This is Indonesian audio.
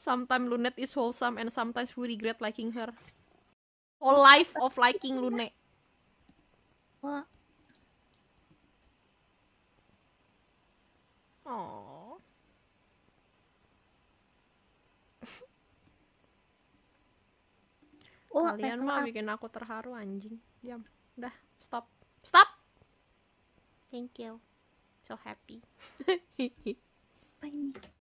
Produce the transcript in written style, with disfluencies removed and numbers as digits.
Sometimes Lunette is wholesome and sometimes we regret liking her. Whole life of liking Lune. Wah, Oh. Kalian level mah up. bikin aku terharu anjing. Diam. Udah, stop. Stop. Thank you. So happy. Apa ini?